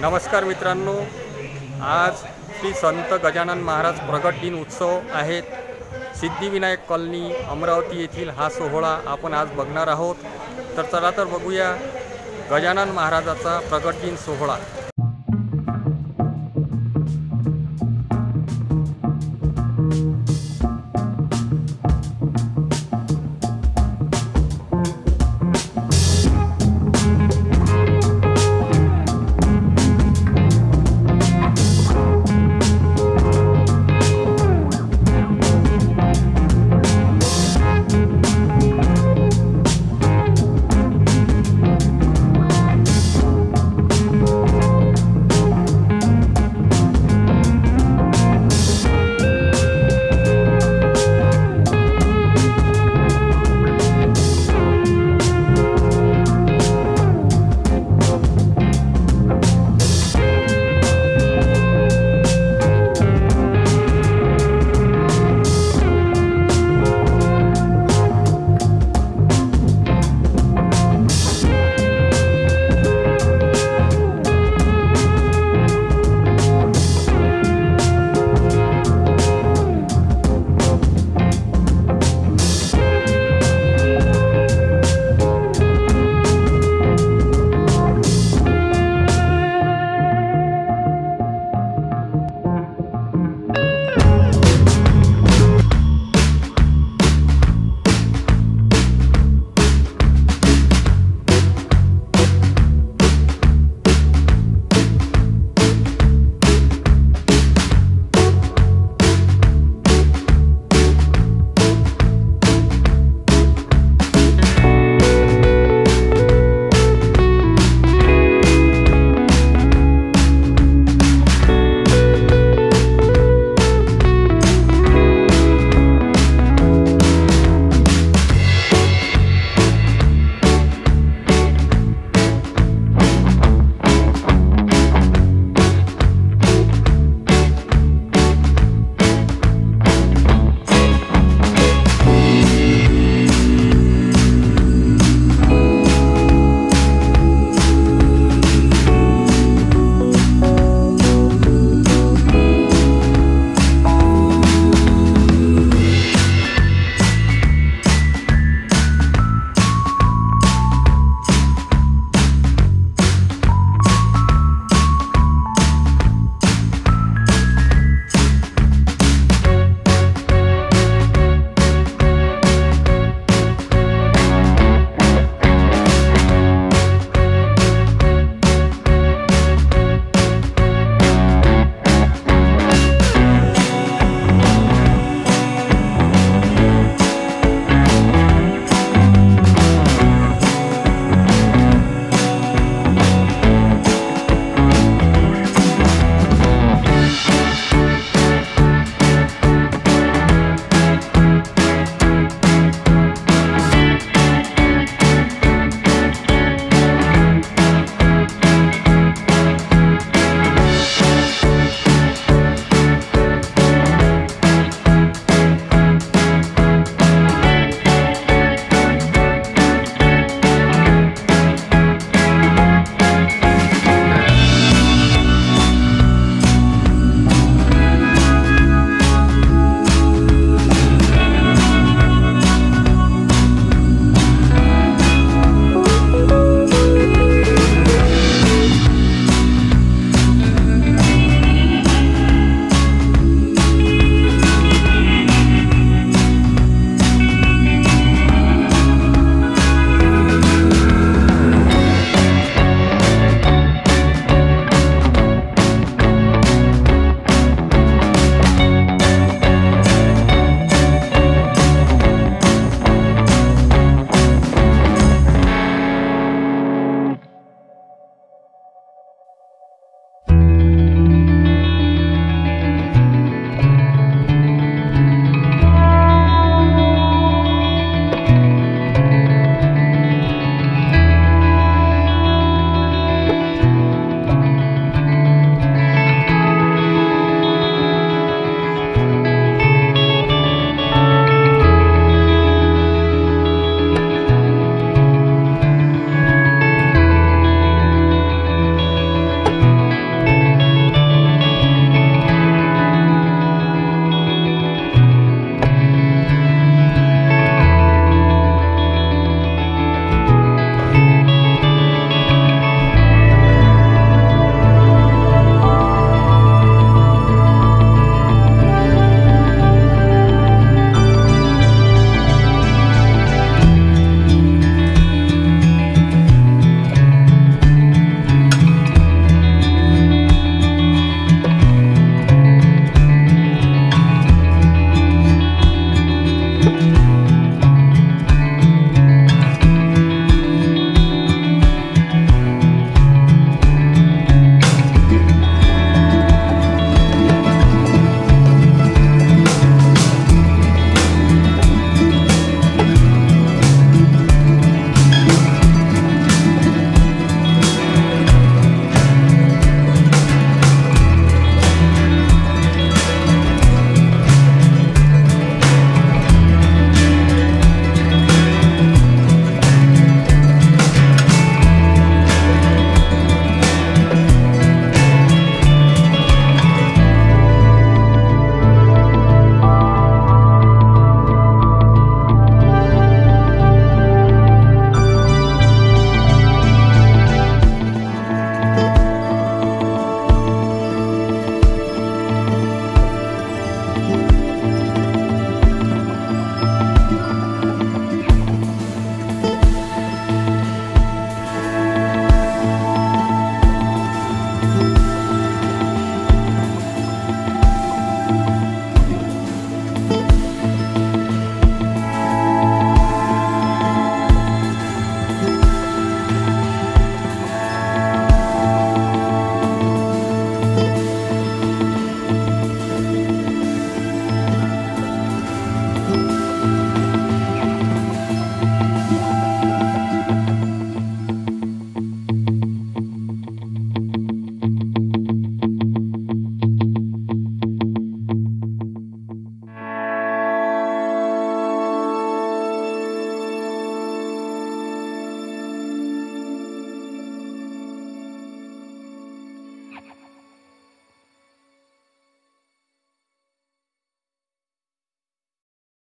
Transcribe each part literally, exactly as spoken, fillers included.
नमस्कार मित्रांनो, आज श्री संत गजानन महाराज प्रगट दिन उत्सव आहेत। सिद्धिविनायक कॉलनी अमरावती येथील हा सोहळा आपण आज बघणार आहोत। तर चला तर बघूया गजानन महाराजाचा प्रगट दिन सोहळा।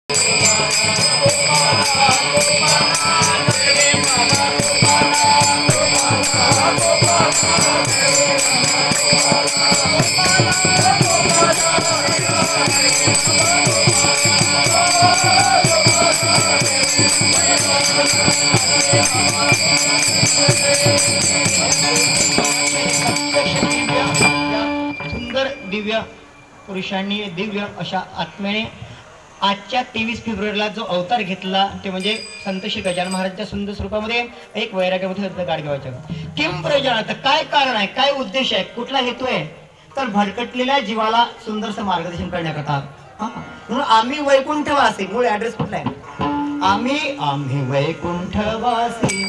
सुंदर दिव्य पुरुषांनी दिव्य अशा आत्म्याने आजच्या तेवीस फेब्रुवारीला जो अवतार घेतला ते म्हणजे संत श्री गजानन महाराजांच्या सुंदर स्वरूपामध्ये एक वैराग्यामध्ये गाड घेवायचं. किम प्रयोजनार्थ, काय कारण आहे, काय उद्देश आहे, कुठला हेतू आहे, तर भटकटलेल्या जीवाला सुंदरसं मार्गदर्शन करण्याकरता. म्हणून आम्ही वैकुंठवासी, मूळ ऍड्रेस कुठला आहे, आम्ही आम्ही वैकुंठवासी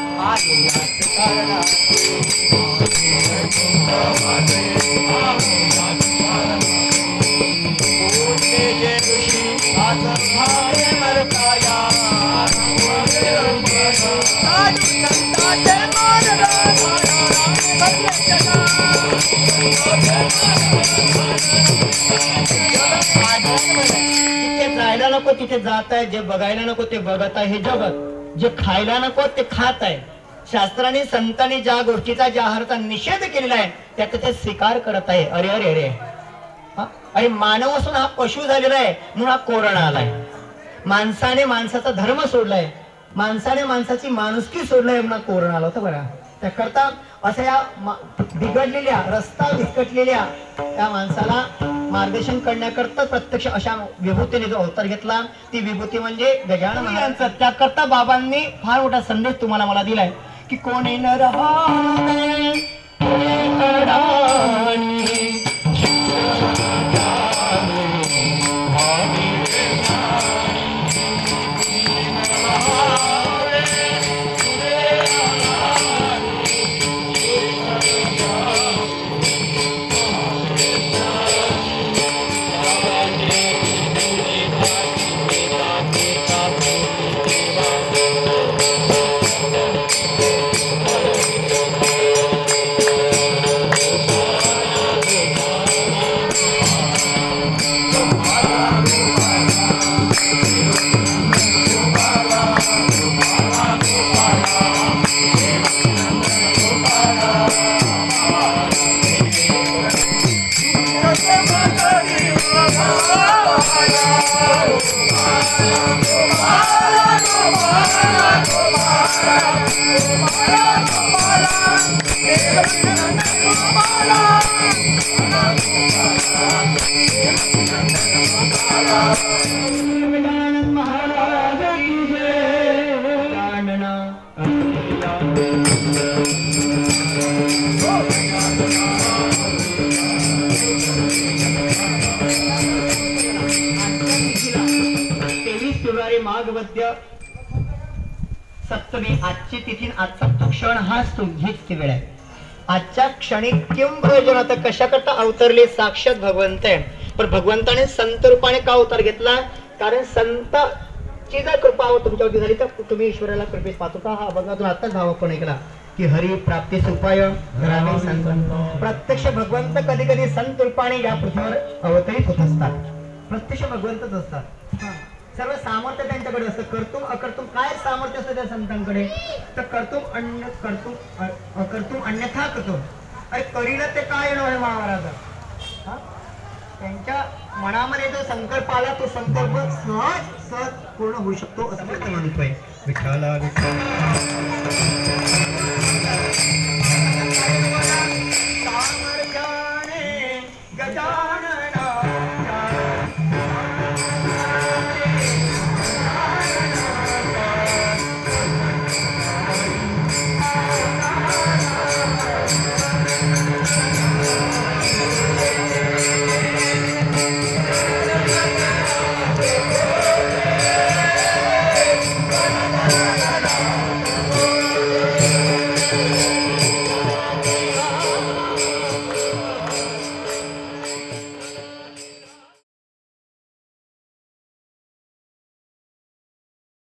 जायला नको तिथे जात आहे, जे बघायला नको ते बघत आहे हे जगत, जे खायला नको ते खात आहे. शास्त्राने संतांनी ज्या गोष्टीचा ज्या आहाराचा निषेध केलेला आहे त्याचा ते स्वीकार करत आहे. अरे अरे अरे आणि मानव असून हा पशु झालेला आहे म्हणून हा कोरोना आलाय. माणसाने माणसाचा धर्म सोडलाय, माणसाने माणसाची माणुसकी सोडलाय म्हणून कोरोना आला होता. बघा त्याकरता अशा या बिघडलेल्या रस्ता विस्कटलेल्या त्या माणसाला मार्गदर्शन करण्याकरता प्रत्यक्ष अशा विभूतीने जो अवतार घेतला ती विभूती म्हणजे गजानन महाराजांचा. त्याकरता बाबांनी फार मोठा संदेश तुम्हाला मला दिलाय की कोणी न रहावे सप्तमी आजची तिथी आजचा तो क्षण हाच तो हीच ती वेळ आहे. आजच्या क्षणी किंवा प्रयोजन आता कशाकरता अवतरले साक्षात भगवंत आहे. पण भगवंताने संत रूपाने का अवतार घेतला, कारण संताची जर कृपा तुमच्यावरती झाली तर तुम्ही ईश्वराला कृपेत पाहतो का. हा बघा तुला आताच भाव आपण ऐकला की हरी प्राप्तीस उपाय रामे संत. प्रत्यक्ष भगवंत कधी कधी संत रूपाने या पृथ्वीवर अवतरित होत असतात. प्रत्यक्ष भगवंतच असतात. सर्व सामर्थ्य त्यांच्याकडे असतं. कर्तुम अकर्तुम काय सामर्थ्य असतं त्या संतांकडे, तर कर्तुम अन्य कर्तुम अकर्तुम अन्यथा कर्तुम. अरे करील ते काय येणार महाराजा. त्यांच्या मनामध्ये जो संकल्प आला तो संकल्प सहज सहज पूर्ण होऊ शकतो असं त्याचं महत्व आहे. विठ्ठला गजानन